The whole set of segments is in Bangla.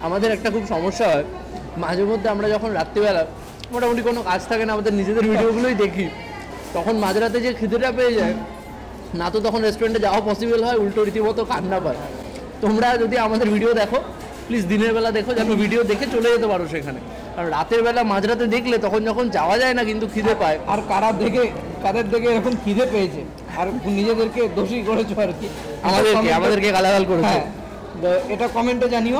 আমাদের একটা খুব সমস্যা হয় মাঝে মধ্যে, আমরা যখন রাত্রিবেলা মোটামুটি কোনো কাজ থাকে না, আমাদের নিজেদের ভিডিওগুলোই দেখি, তখন মাঝরাতে যে খিদেটা পেয়ে যায় না, তো তখন রেস্টুরেন্টে যাওয়া পসিবল হয়, উল্টো রীতিমতো কান্না পায়। তোমরা যদি আমাদের ভিডিও দেখো প্লিজ দিনের বেলা দেখো, যেন ভিডিও দেখে চলে যেতে পারো সেখানে, কারণ রাতের বেলা মাঝরাতে দেখলে তখন যখন যাওয়া যায় না কিন্তু খিদে পায়। আর কাদের দেখে এরকম খিদে পেয়েছে আর নিজেদেরকে দোষী করেছো আর কি, আমাদেরকে গালাগাল করেছে, এটা কমেন্টে জানিও।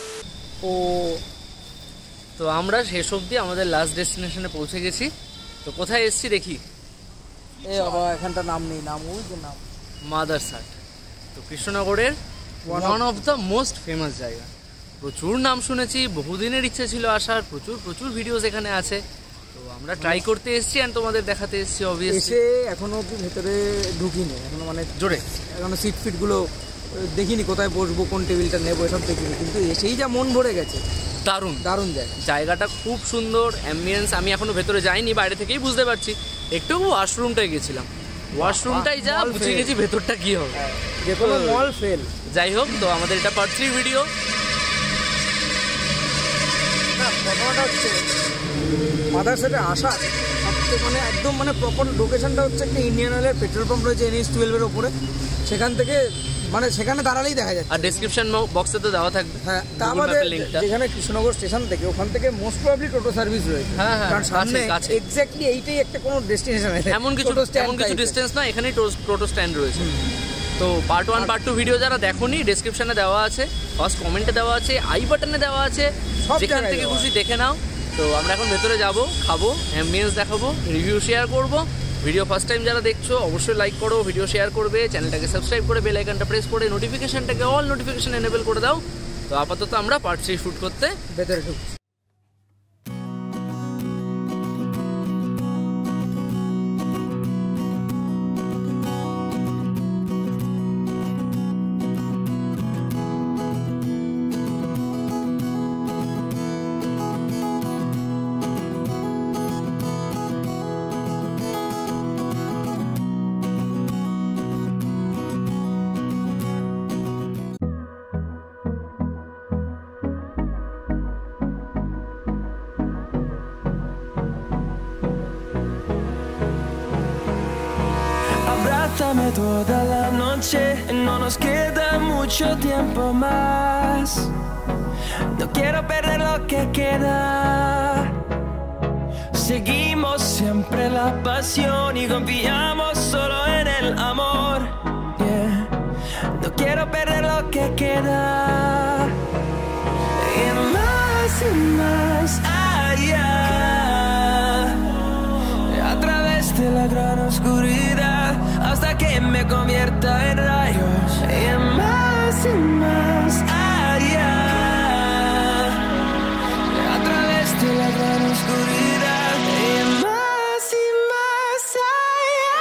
তো আমরা শেষ অবধি আমাদের লাস্ট ডেস্টিনেশনে পৌঁছে গেছি। তো কোথায় এসেছি দেখি, এখানটা নাম নেই, নাম ওই যে নাম মাদার সাট। তো কৃষ্ণনগরের one of the most famous জায়গা, প্রচুর নাম শুনেছি, বহুদিনের ইচ্ছে ছিল আসার, প্রচুর ভিডিওস এখানে আছে। তো আমরা ট্রাই করতে এসেছি এন্ড তোমাদের দেখাতে এসেছি। অবভিয়াসলি এখনো অবধি ভেতরে ঢুকিনি, এখনো মানে জোরে এখনো সিট ফিটগুলো দেখিনি, কোথায় বসবো কোন টেবিলটা নেবো এসব দেখিনি, কিন্তু এসেই যা মন ভরে গেছে। দারুণ জায়গাটা খুব সুন্দর, অ্যাম্বিয়েন্স। আমি এখনো ভেতরে যাইনি, বাইরে থেকেই বুঝতে পারছি। একটু ওয়াশরুমটাই গেছিলাম, ওয়াশরুমটাই যা বুঝে গেছি ভেতরটা কি হবে, যে কোনো মল ফেল। যাই হোক, তো আমাদের এটা পার্ট 3 ভিডিও। ঘটনাটা হচ্ছে মাদার সাথে আসা মানে একদম মানে প্রপার লোকেশনটা হচ্ছে একটা ইন্ডিয়ান অয়েলের পেট্রোল পাম্প রয়েছে NH-12 ওপরে, সেখান থেকে মানে সেখানে দাঁড়ালেই দেখা যাচ্ছে। আর ডেসক্রিপশন বক্সে তো দেওয়া থাকবে। হ্যাঁ, তা আমাদের যেখানে কৃষ্ণনগর স্টেশন থেকে ওখান থেকে মোস্ট প্রবাবলি টোটো সার্ভিস রয়েছে। কারণ সামনে এক্স্যাক্টলি এইটাই একটা কোনো ডেস্টিনেশন আছে, এমন কিছু ডিস্টেন্স না, এখানেই টোটো স্ট্যান্ড রয়েছে। তো পার্ট 1 পার্ট 2 ভিডিও যারা দেখোনি, ডেসক্রিপশনে দেওয়া আছে, ফার্স্ট কমেন্টে দেওয়া আছে, আই বাটনে দেওয়া আছে, যেখান থেকে খুশি দেখে নাও। তো আমরা এখন ভেতরে যাব, খাবো, অ্যাম্বিয়েন্স দেখাবো, রিভিউ শেয়ার করব। ভিডিও ফার্স্ট টাইম যারা দেখছো অবশ্যই লাইক করো, ভিডিও শেয়ার করবে, চ্যানেলটাকে সাবস্ক্রাইব করে বেল আইকনটা প্রেস করে নোটিফিকেশনটাকে অল নোটিফিকেশন এনেবল করে দাও। তো আপাতত আমরা পার্ট 3 শুট করতে ভেতরে ঢুকছি। Abrázame toda la noche, no nos queda mucho tiempo más. No quiero perder lo que queda. Seguimos siempre la pasión y confiamos solo en el amor. Yeah. No quiero perder lo que queda. Y más allá, a través de la gran oscuridad, hasta que me convierta en rayos. Y más allá, a través de la gran oscuridad. Y más allá.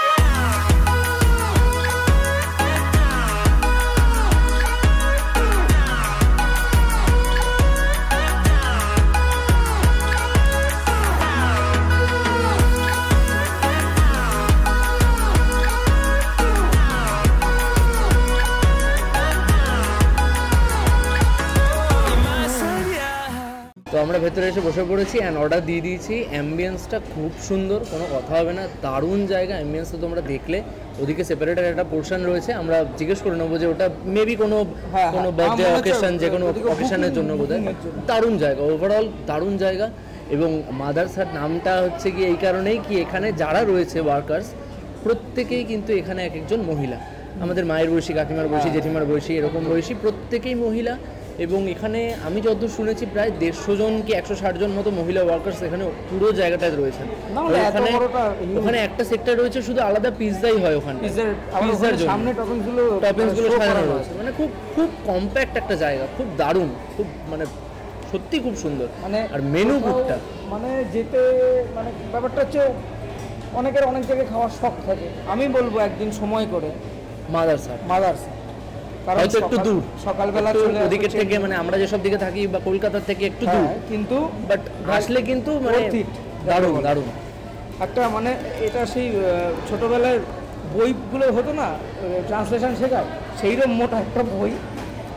তো আমরা ভেতরে এসে বসে পড়েছি অ্যান্ড অর্ডার দিয়ে দিয়েছি। অ্যাম্বিয়েন্সটা খুব সুন্দর, কোনো কথা হবে না, দারুণ জায়গা। অ্যাম্বিয়েন্সটা তোমরা দেখলে ওদিকে সেপারেটেড একটা পোর্শন রয়েছে, আমরা জিজ্ঞেস করে নেবো যে ওটা মেবি কোনো বার্থডে অকেশন, যে কোনো অকেশনের জন্য বোধহয়। দারুণ জায়গা, ওভারঅল দারুণ জায়গা। এবং মাদার সাট নামটা হচ্ছে কি এই কারণেই কি এখানে যারা রয়েছে ওয়ার্কার্স প্রত্যেকেই কিন্তু এখানে এক একজন মহিলা, আমাদের মায়ের বয়সী, কাকিমার বয়সী, জেঠিমার বয়সী, এরকম বয়সী প্রত্যেকেই মহিলা। এবং এখানে আমি যতদূর শুনেছি প্রায় 150 জন কি 160 জন মতো মহিলা ওয়ার্কার্স এখানে পুরো জায়গাটায় রয়েছেন। ওখানে একটা সেক্টর রয়েছে শুধু আলাদা পিৎজাই হয়, ওখানে পিৎজার জন্য সামনে টপিংসগুলো সাজানো রয়েছে। মানে খুব খুব কম্প্যাক্ট একটা জায়গা, খুব দারুণ, খুব মানে সত্যি খুব সুন্দর। মানে আর মেনু বুকটা মানে যেতে মানে ব্যাপারটা হচ্ছে অনেকের অনেক জায়গায় খাওয়ার শখ থাকে। আমি বলবো একদিন সময় করে মাদার সাট হয়তো একটু দূর, সকালবেলা ওদিকে থেকে মানে আমরা যেসব দিকে থাকি বা কলকাতা থেকে একটু দূর, কিন্তু বাট আসলে কিন্তু মানে দারুণ দারুণ একটা মানে এটা সেই ছোটোবেলার বইগুলো হতো না ট্রান্সলেশন শেখার, সেইরকম মোটা একটা বই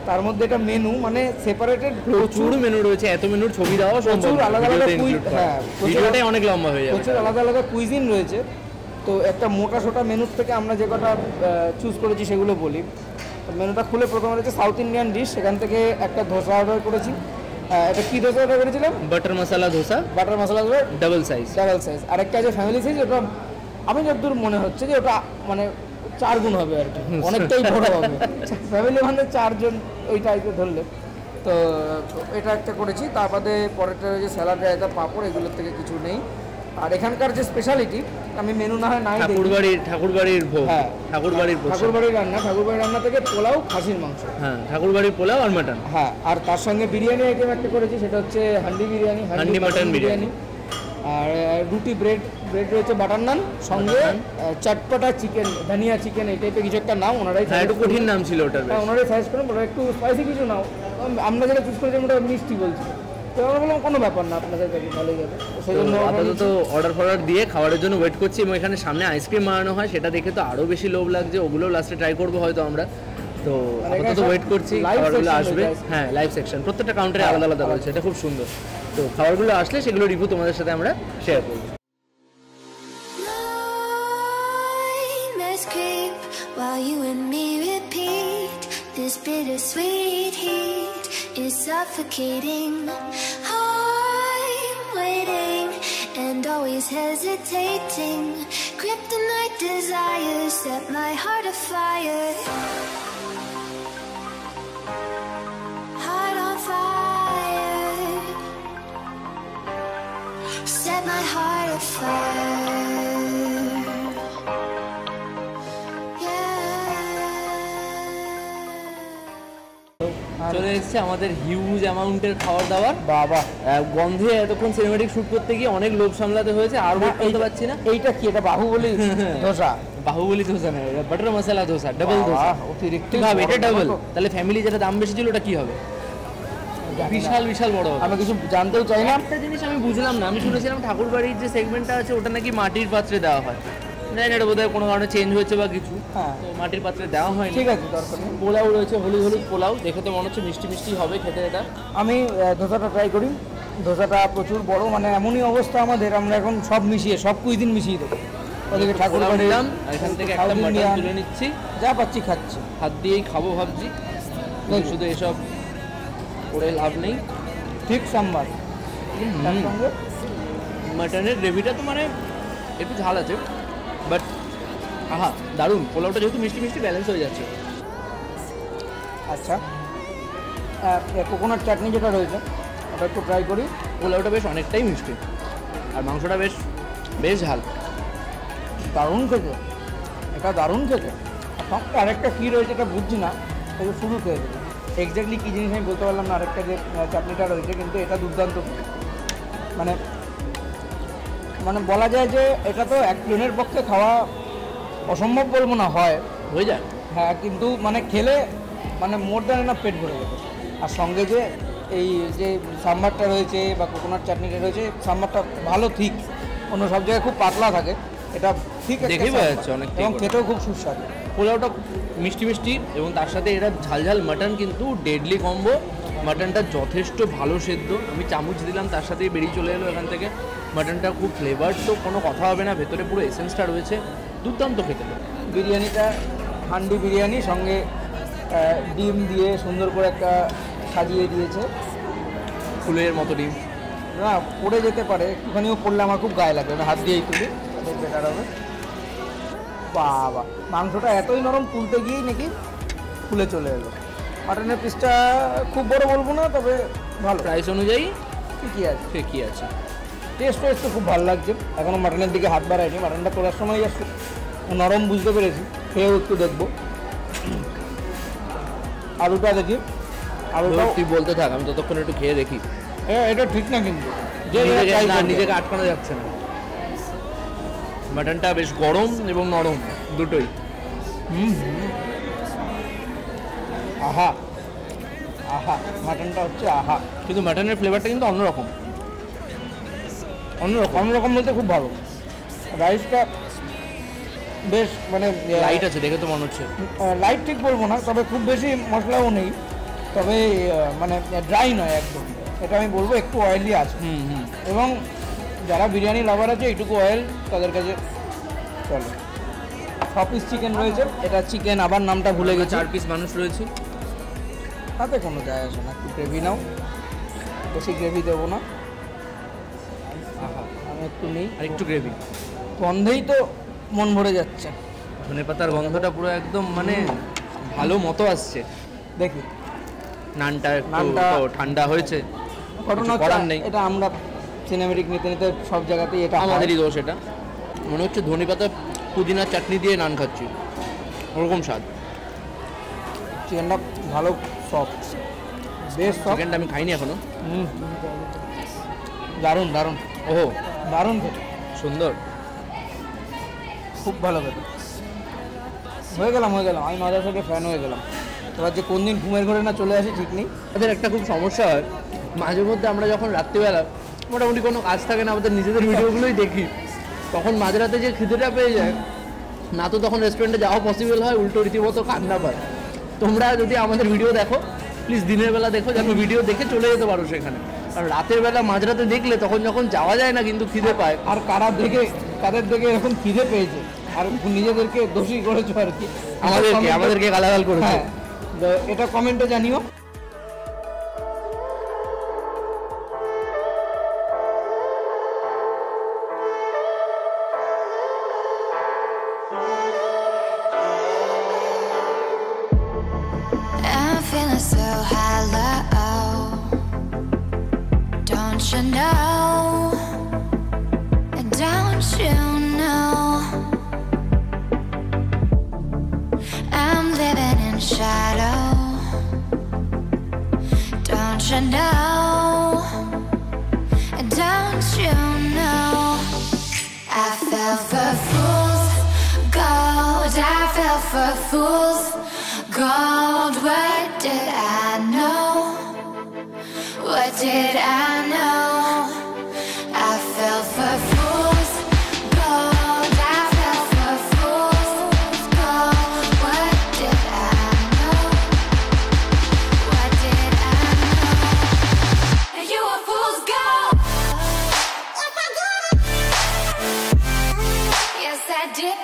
তার মধ্যে এটা মেনু মানে সেপারেটেড প্রচুর মেনু রয়েছে, এত মেনুর ছবি দেওয়া সম্ভব প্রচুর আলাদা আলাদা হ্যাঁ ভিডিওটাই অনেক লম্বা হয়ে যাবে। প্রচুর আলাদা আলাদা কুইজিন রয়েছে। তো একটা মোটা সোটা মেনুর থেকে আমরা যে কটা চুজ করেছি সেগুলো বলি। মেনুটা খুলে প্রথমে রয়েছে সাউথ ইন্ডিয়ান ডিশ, সেখান থেকে একটা ধোসা অর্ডার করেছি। এটা কি ধোসা অর্ডার করেছিলাম? Butter masala dosa. Butter masala dosa double size. আরেকটা আছে ফ্যামিলি সাইজ, ওটা আমি যতদূর মনে হচ্ছে যে ওটা মানে 4 গুণ হবে আর কি, অনেকটাই বড় হবে। ফ্যামিলি মানে 4 জন ওই টাইপের ধরলে। তো এটা একটা করেছি। তার বাদে পরেরটা রয়েছে স্যালাড, রায়তা, পাঁপড়, এগুলোর থেকে কিছু নেই। আর এখানকার যে স্পেশালিটি, আমি মেনু না হয় নাই ঠাকুরবাড়ির ভোগ। হ্যাঁ ঠাকুরবাড়ির রান্না থেকে পোলাও, খাসির মাংস। হ্যাঁ ঠাকুরবাড়ির পোলাও আর মাটন। হ্যাঁ, আর তার সঙ্গে বিরিয়ানি আইটেম একটা করেছি, সেটা হচ্ছে হান্ডি বিরিয়ানি, হান্ডি মাটন বিরিয়ানি। আর রুটি, ব্রেড রয়েছে, বাটার নান, সঙ্গে চটপটা চিকেন, ধনিয়া চিকেন, এই টাইপের কিছু একটা নাম ওনারাই। একটু কঠিন নাম ছিল ওটার। হ্যাঁ ওনারাই সাজেস্ট করেন ওরা একটু স্পাইসি কিছু নাও। আমরা যেটা চুজ করেছি ওটা মিষ্টি বলছি, তো আমরা বললাম কোনো ব্যাপার না, আপনাদের কাছে ভালোই যাবে। সেই জন্য আপাতত অর্ডার দিয়ে খাবারের জন্য ওয়েট করছি। এবং এখানে সামনে আইসক্রিম বানানো হয়, সেটা দেখে তো আরও বেশি লোভ লাগছে, ওগুলোও লাস্টে ট্রাই করবো হয়তো আমরা। তো আপাতত ওয়েট করছি খাবারগুলো আসবে। হ্যাঁ লাইভ সেকশন, প্রত্যেকটা কাউন্টারে আলাদা আলাদা রয়েছে, এটা খুব সুন্দর। তো খাবারগুলো আসলে সেগুলো রিভিউ তোমাদের সাথে আমরা শেয়ার করবো। While you and me repeat, this bittersweet heat is suffocating. I'm waiting and always hesitating. Kryptonite desires set my heart afire. Heart on fire. Set my heart afire. চলে এসেছে আমাদের হিউজ অ্যামাউন্টের খাবার দাবার। বাবা গন্ধে এতক্ষণ সিনেমেটিক শুট করতে গিয়ে অনেক লোভ সামলাতে হয়েছে, আর ওয়েট করতে পারছি না। এইটা কি? এটা বাহুবলী ধোসা। বাহুবলী ধোসা না, বাটার মশলা ধোসা, ডাবল ধোসা। অতিরিক্ত ভাবে এটা ডাবল, তাহলে ফ্যামিলি যেটা দাম বেশি ছিল ওটা কি হবে? বিশাল বড় হবে। আমি কিছু জানতেও চাই না। একটা জিনিস আমি বুঝলাম না, আমি শুনেছিলাম ঠাকুরবাড়ির যে সেগমেন্টটা আছে ওটা নাকি মাটির পাত্রে দেওয়া হয়। জানি এটা বোধহয় কোনো কারণে চেঞ্জ হয়েছে বা কিছু। হ্যাঁ তো মাটির পাত্রে দেওয়া হয়। ঠিক আছে, দরকার নেই। পোলাও রয়েছে, হলুদ পোলাও, দেখে তো মনে হচ্ছে মিষ্টি হবে খেতে। এটা আমি ধোসাটা ট্রাই করি। ধোসাটা প্রচুর বড়, মানে এমনই অবস্থা আমাদের, আমরা এখন সব মিশিয়ে, সব কুইজিন মিশিয়ে দেবো। ওদিকে ঠাকুরবাড়ি, এখান থেকে একটা মাটন তুলে নিচ্ছি, যা পাচ্ছি খাচ্ছি, হাত দিয়েই খাবো ভাবছি। শুধু এসব করে লাভ নেই। ঠিক সাম্বার, তার সঙ্গে মাটনের গ্রেভিটা তো মানে একটু ঝাল আছে, বাট আহা দারুণ। পোলাওটা যেহেতু মিষ্টি ব্যালেন্স হয়ে যাচ্ছে। আচ্ছা, কোকোনাট চাটনি যেটা রয়েছে ওটা একটু ট্রাই করি। পোলাওটা বেশ অনেকটাই মিষ্টি, আর মাংসটা বেশ ঝাল। দারুণ খেতে, এটা দারুণ খেতে। আরেকটা কী রয়েছে এটা বুঝছি না, এটা শুরু খেয়ে দেবে। এক্স্যাক্টলি কী জিনিস আমি বলতে পারলাম না। আরেকটা যে চাটনিটা রয়েছে, কিন্তু এটা দুর্দান্ত। মানে বলা যায় যে এটা তো একজনের পক্ষে খাওয়া অসম্ভব বলবো না, হয়ে যায়। হ্যাঁ, কিন্তু মানে খেলে মানে মোর দ্যান এনাফ পেট ভরে যাবে। আর সঙ্গে যে এই যে সাম্বারটা রয়েছে বা কোকোনাট চাটনিটা রয়েছে, সাম্বারটা ভালো থিক, অন্য সব জায়গায় খুব পাতলা থাকে, এটা ঠিক দেখেই বোঝা যাচ্ছে অনেক, এবং খেতেও খুব সুস্বাদু। পোলাওটা মিষ্টি এবং তার সাথে এটা ঝাল মাটন কিন্তু ডেডলি কম্বো। মাটনটা যথেষ্ট ভালো সেদ্ধ, আমি চামচ দিলাম তার সাথেই বেরিয়ে চলে এলো এখান থেকে। মাটনটা খুব ফ্লেভার, তো কোনো কথা হবে না, ভেতরে পুরো এসেন্সটা রয়েছে, দুর্দান্ত খেতে। বিরিয়ানিটা হান্ডি বিরিয়ানি, সঙ্গে ডিম দিয়ে সুন্দর করে একটা সাজিয়ে দিয়েছে, ফুলের মতো ডিম। না পড়ে যেতে পারে, একটুখানিও পড়লে আমার খুব গায়ে লাগে, হাত দিয়েই তুলি, তাদের বেটার হবে। বাবা, মাংসটা এতই নরম, তুলতে গিয়েই নাকি ফুলে চলে এলো। মাটনের পিসটা খুব বড় বলবো না, তবে ভালো, প্রাইস অনুযায়ী ঠিকই আছে। টেস্ট তো খুব ভালো লাগছে। এখনও মাটনের দিকে হাত বাড়ায়নি, মাটনটা তোলার সময় যাচ্ছে নরম বুঝতে পেরেছি, খেয়েও একটু দেখবো। আলুটা দেখি, আলুটা তুই বলতে থাক, আমি ততক্ষণ একটু খেয়ে দেখি। এটা ঠিক না, কিন্তু নিজেকে আটকানো যাচ্ছে না। মাটনটা বেশ গরম এবং নরম দুটোই। আহা, মাটনটা হচ্ছে আহা। কিন্তু মাটনের ফ্লেভারটা কিন্তু অন্যরকম বলতে খুব ভালো। রাইসটা বেশ মানে লাইট আছে, দেখে তো মনে হচ্ছে। লাইট ঠিক বলবো না, তবে খুব বেশি মশলাও নেই, তবে মানে ড্রাই নয় একদম, এটা আমি বলবো একটু অয়েলি আছে। এবং যারা বিরিয়ানি লাভার আছে এইটুকু অয়েল তাদের কাছে চলে। 6 পিস চিকেন রয়েছে, এটা চিকেন আবার নামটা ভুলে গেছে। 4 পিস মানুষ রয়েছে, তাতে কোনো যায় আসে না। একটু গ্রেভি নাও, বেশি গ্রেভি দেবো না। আমি একটু নিই, আর একটু গ্রেভি। গন্ধেই তো মন ভরে যাচ্ছে। ধনেপাতার গন্ধটা পুরো একদম মানে ভালো মতো আসছে। দেখি নানটা ঠান্ডা হয়েছে, ঘটনা করার নেই। এটা আমরা সিনেমেটিক নিতে নিতে সব জায়গাতেই এটা আমাদেরই দোষ। এটা মনে হচ্ছে ধনেপাতা পুদিনার চাটনি দিয়ে নান খাচ্ছি, ওরকম স্বাদ। চিকেনটা ভালো সফট, বেশ সফট। চিকেনটা আমি খাইনি এখনো। দারুণ দারুণ, ওহো দারুণ খেতে, সুন্দর, খুব ভালো খেতে। হয়ে গেলাম আমি মাদার থেকে ফ্যান হয়ে গেলাম। এবার যে কোন দিন ঘুমের ঘরে না চলে আসি ঠিক নেই। আমাদের একটা খুব সমস্যা হয়, মাঝে মধ্যে আমরা যখন রাত্রিবেলা মোটামুটি কোনো কাজ থাকে না, আমাদের নিজেদের ভিডিওগুলোই দেখি, তখন মাঝরাতে যে খিদেটা পেয়ে যায় না, তো তখন রেস্টুরেন্টে যাওয়া পসিবল হয়, উল্টো রীতিমতো কান্না পায়। তোমরা যদি আমাদের ভিডিও দেখো প্লিজ দিনের বেলা দেখো, যেন ভিডিও দেখে চলে যেতে পারো সেখানে। কারণ রাতের বেলা মাঝরাতে দেখলে তখন যখন যাওয়া যায় না কিন্তু খিদে পায়। আর কাদের দেখে এরকম খিদে পেয়েছে আর নিজেদেরকে দোষী করেছো আর কি, আমাদেরকে গালাগাল করেছে। এটা কমেন্টে জানিও। I'm feeling so hollow, don't you know, don't you know, I'm living in shadow, don't you know, don't you know, I fell for fool's gold, I fell for fool's gold. What did I know? What did I know? I fell for fool's gold, I fell for fool's gold. What did I know? What did I know? You were fool's gold. Yes, I did.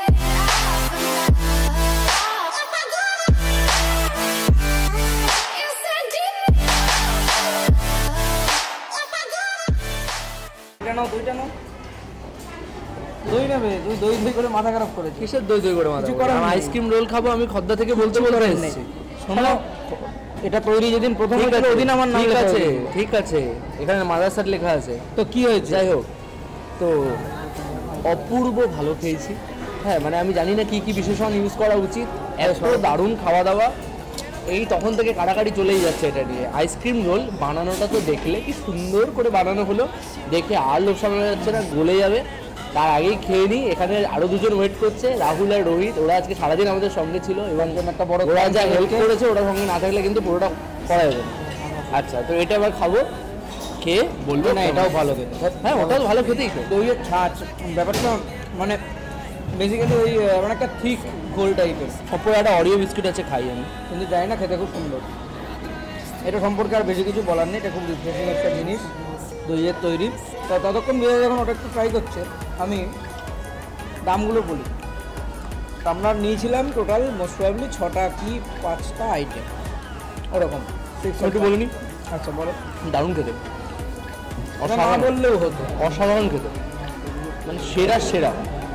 দুইটা নাও, দই নেবে, দই করে মাথা খারাপ করেছে। কিসের দই করে মাথা? আমি আইসক্রিম রোল খাবো, আমি খদ্দা থেকে বলতে এসেছি। শোনো, এটা তৈরি যেদিন প্রথম হয়েছিল ওদিন আমার নাম ঠিক আছে, ঠিক আছে, এখানে মাদারসাট লেখা আছে। তো কি হয়েছে? যাই হোক, তো অপূর্ব ভালো খেয়েছি। হ্যাঁ মানে আমি জানি না কি কি বিশেষণ ইউজ করা উচিত, এত দারুণ খাওয়া দাওয়া। এই তখন থেকে কাড়াকাড়ি চলেই যাচ্ছে এটা নিয়ে। আইসক্রিম রোল বানানোটা তো দেখলে কি সুন্দর করে বানানো হলো, দেখে আর লোভ সামলানো যাচ্ছে না, গলে যাবে। তার আগেই খেয়ে নিই। এখানে আরও দুজন ওয়েট করছে, রাহুল আর রোহিত। ওরা আজকে সারাদিন আমাদের সঙ্গে ছিল এবং একটা বড় ওরা যা হেল্প করেছে, ওরা সঙ্গে না থাকলে কিন্তু পুরোটা করা যাবে। আচ্ছা, তো এটা আবার খাবো, খেয়ে বলবো না এটাও ভালো খেতে। হ্যাঁ, ওটাও ভালো খেতেই। দইয়ের ছাঁচ ব্যাপারটা মানে বেসিক্যালি ওই মানে একটা থিক গোল টাইপের। ওপরে একটা অরিও বিস্কিট আছে, খাই আমি, কিন্তু জানি না, খেতে খুব সুন্দর। এটা সম্পর্কে আর বেশি কিছু বলার নেই, এটা খুব রিফ্রেশিং একটা জিনিস, দইয়ের তৈরি। তো ততক্ষণ বিয়ে যখন ওটা একটু ট্রাই করছে, আমি দামগুলো বলি। তো আমরা নিয়েছিলাম টোটাল মোস্ট প্রবাবলি 6টা কি 5টা আইটেম ওরকম। একটু বলিনি? আচ্ছা বলো। দারুণ খেতে, অসাধারণ বললেও হতো, অসাধারণ খেতে, মানে সেরা সেরা।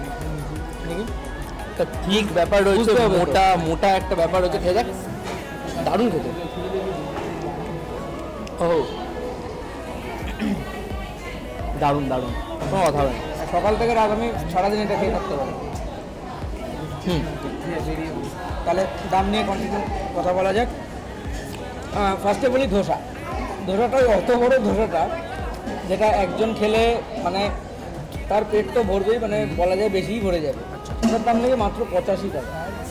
একটা ঠিক ব্যাপার রয়েছে, মোটা মোটা একটা ব্যাপার রয়েছে, খেয়ে দেখ, দারুণ খেতে। ও দারুণ দারুণ, কোনো কথা হবে না। সকাল থেকে রাত আমি সারাদিন এটা খেয়ে থাকতে পারি। তাহলে দাম নিয়ে কন্টিনিউ কথা বলা যাক। ফার্স্টে বলি ধোসা। ধোসাটা অত বড় ধোসাটা, যেটা একজন খেলে মানে তার পেট তো ভরবেই, মানে বলা যায় বেশিই ভরে যাবে। ওটার দাম লাগে মাত্র 85 টাকা।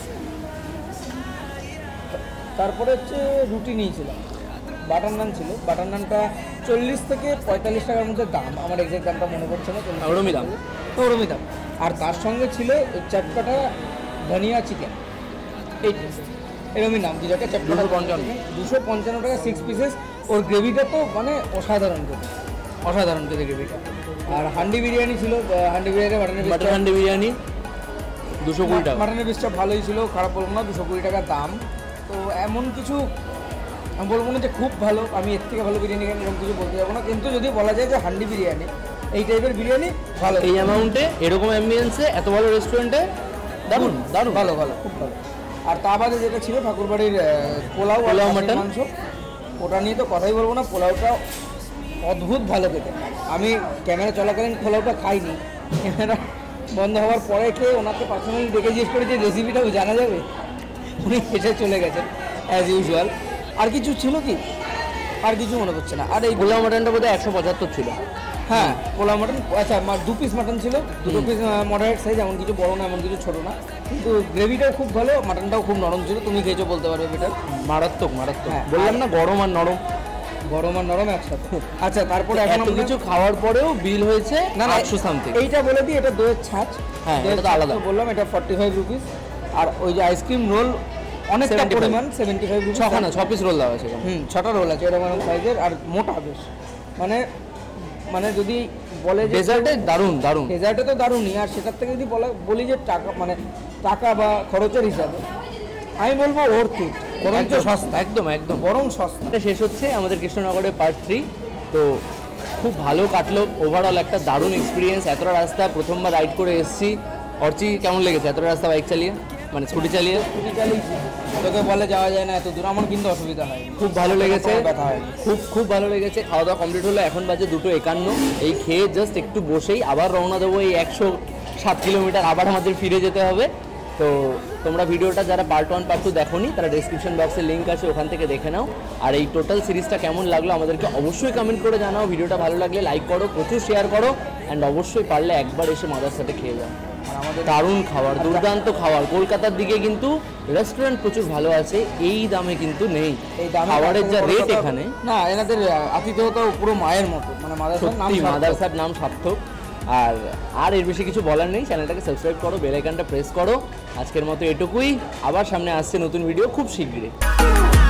তারপরে হচ্ছে রুটি নিয়েছিলাম, বাটার নান ছিল। বাটার নানটা 40 থেকে 45 টাকার মধ্যে দাম, আমার এক্সাক্ট দামটা মনে পড়ছে না। ওরমই দাম, ওরমই দাম। আর তার সঙ্গে ছিল চটপাটা ধনিয়া চিকেন। এই এরকমই নাম কি যেটা চটপটা 255 টাকা 6 পিসেস। ওর গ্রেভিটা তো মানে অসাধারণ খেতে গ্রেভিটা। আর হান্ডি বিরিয়ানি ছিল, হান্ডি বিরিয়ানি বাটার হান্ডি বিরিয়ানি 220 টাকা। মাটনের পিসটা ভালোই ছিল, খারাপ বলবো না, 220 টাকা দাম। তো এমন কিছু আমি বলবো না যে খুব ভালো, আমি এর থেকে ভালো বিরিয়ানি খাই এরকম কিছু বলতে যাবো না, কিন্তু যদি বলা যায় যে হান্ডি বিরিয়ানি এই টাইপের বিরিয়ানি ভালো, এই অ্যামাউন্টে এরকম অ্যাম্বিয়েন্সে এত ভালো রেস্টুরেন্টে দারুণ ভালো খুব ভালো। আর তা বাদে যেটা ছিল ঠাকুরবাড়ির পোলাও মাটন মাংস, ওটা নিয়ে তো কথাই বলবো না। পোলাওটা অদ্ভুত ভালো খেতে। আমি ক্যামেরা চলাকালীন পোলাওটা খাইনি, ক্যামেরা বন্ধ হওয়ার পরে খেয়ে ওনাকে পার্সোনালি ডেকে জিজ্ঞেস করে যে রেসিপিটাও জানা যাবে, উনি এসে চলে গেছেন অ্যাজ ইউজুয়াল। আর কিছু ছিল কি? আর কিছু মনে করছে না। আর এই পোলাও মাটনটা বোধহয় 175 ছিল। হ্যাঁ পোলাও মাটন, আচ্ছা 2 পিস মাটন ছিল, 2 পিস মডারেট সাইজ, এমন কিছু বড় না এমন কিছু ছোটো না, কিন্তু গ্রেভিটাও খুব ভালো, মাটনটাও খুব নরম ছিল। তুমি খেয়েছো বলতে পারবে বেটার। মারাত্মক হ্যাঁ বললাম না, গরম আর নরম একসাথে। আচ্ছা তারপরে এখন কিছু খাওয়ার পরেও বিল হয়েছে না 800 সামথিং। এইটা বলে দিই, এটা দইয়ের ছাঁচ। হ্যাঁ এটা তো আলাদা বললাম, এটা 45 রুপিস। আর ওই যে আইসক্রিম রোল অনেকটা পরিমাণ 75 রুপিস। 6 পিস রোল দেওয়া আছে। 6টা রোল আছে এরকম সাইজের, আর মোটা বেশ। মানে যদি বলে যে ডেজার্টে দারুণ ডেজার্টে তো দারুণই, আর সেটার থেকে যদি বলি যে টাকা বা খরচের হিসাবে আমি বলবো ওর্থ ইট, বরঞ্চ সস্তা, একদম বরং সস্তা। শেষ হচ্ছে আমাদের কৃষ্ণনগরের পার্ট 3। তো খুব ভালো কাটলো, ওভারঅল একটা দারুণ এক্সপিরিয়েন্স। এতটা রাস্তা প্রথমবার রাইড করে এসেছি। অর্চি কেমন লেগেছে এতটা রাস্তা বাইক চালিয়ে, মানে স্কুটি চালিয়ে? তোকে বলে যাওয়া যায় না এত দূর, আমার কিন্তু অসুবিধা হয়, খুব ভালো লেগেছে, ব্যথা হয়, খুব ভালো লেগেছে। খাওয়া দাওয়া কমপ্লিট হলো, এখন বাজে 2:51। এই খেয়ে জাস্ট একটু বসেই আবার রওনা দেবো এই 107 কিলোমিটার, আবার আমাদের ফিরে যেতে হবে। তো তোমরা ভিডিওটা যারা পার্ট 1 পার্ট 2 দেখোনি তারা ডেসক্রিপশন বক্সে লিঙ্ক আছে, ওখান থেকে দেখে নাও। আর এই টোটাল সিরিজটা কেমন লাগলো আমাদেরকে অবশ্যই কমেন্ট করে জানাও। ভিডিওটা ভালো লাগলে লাইক করো, প্রচুর শেয়ার করো, অ্যান্ড অবশ্যই পারলে একবার এসে মাদার সাথে খেয়ে যাও। আর আমাদের দারুণ খাবার, দুর্দান্ত খাবার। কলকাতার দিকে কিন্তু রেস্টুরেন্ট প্রচুর ভালো আছে, এই দামে কিন্তু নেই। এই দামে খাবারের যা রেট এখানে, না এনাদের আতিথেয়তা পুরো মায়ের মতো, মানে মাদারসার নাম সার্থক। আর এর বেশি কিছু বলার নেই। চ্যানেলটাকে সাবস্ক্রাইব করো, বেল আইকনটা প্রেস করো। আজকের মতো এটুকুই, আবার সামনে আসছে নতুন ভিডিও খুব শীঘ্রই।